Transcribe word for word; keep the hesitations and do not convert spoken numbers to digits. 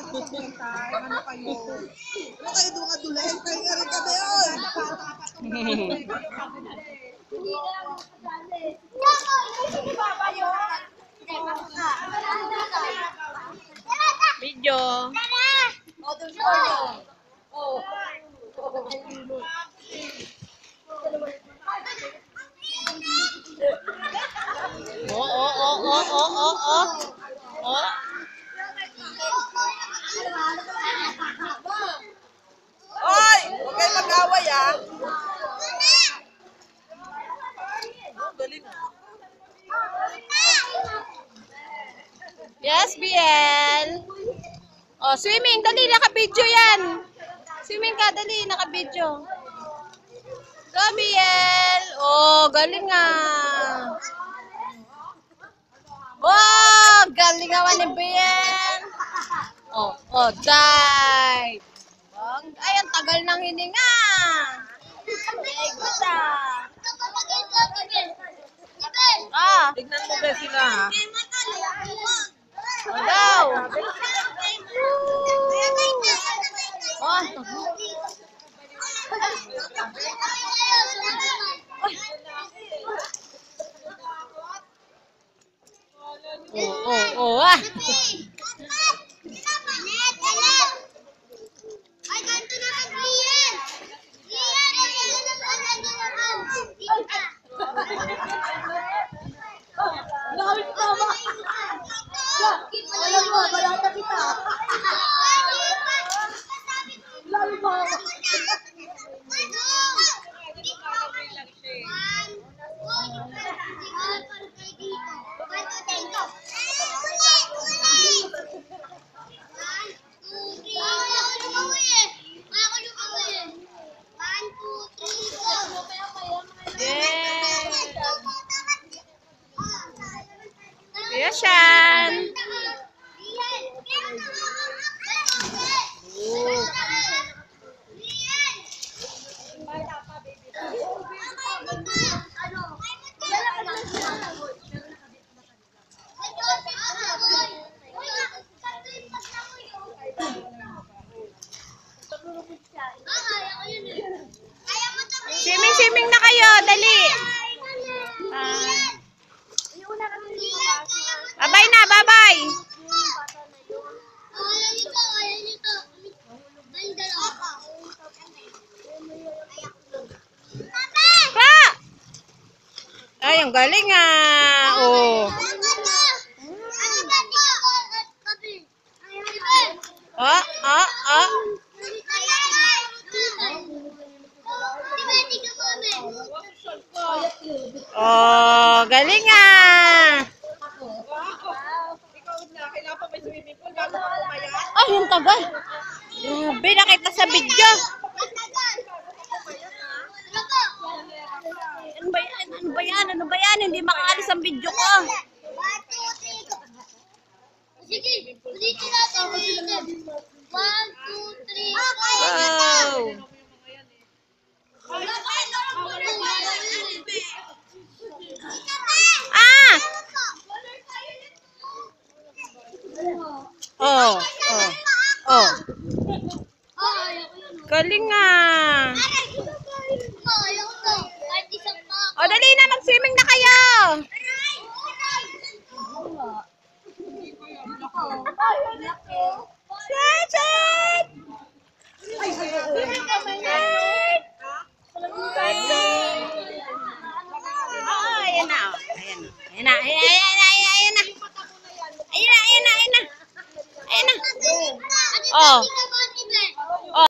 Ano kayo? Ano kayo doon kadulahin? Kayo nga rin kami yun. Video. Oh, oh, oh, oh, oh, oh, oh. Oh. Oy! Huwag kayo mag-away ah. Oh, galing ah. Yes, B L. Oh, swimming. Dali, naka-video yan. Swimming ka, dali, naka-video. Go, B L. Oh, galing ah. Oh, galing naman ni B L. Oh, oh, dive. Ay, ang tagal ng hininga. Ay, good ah. Ah, Tignan mo ba sila ha? oh, daw. Oh, oh, oh, oh, ah. Alam mo, balata kita. Lalo mo. Yes, Shan. Swimming, swimming na kayo. Dali. Ah. Babay na, babay. Pa! Ay, ang galing ah. Oh. Oh, oh, oh. Oh, galing ah. Ay, yung tagal. Grabe, nakita sa video. Ano ba yan? Ano ba yan? Ano ba yan? Hindi makaalis ang video ko. Sige, ulitin natin. One, two, three, Wow. Ah! Oh, oh, oh. Galing ah. O, dali na, mag-swimming na kayo. Chat, chat. Oh, ayan na. Ayan na. Ayan na. Ayan na. Ayan na. Ayan na. Ayan na. Ayan na. Ayan na. Ayan na. Oh.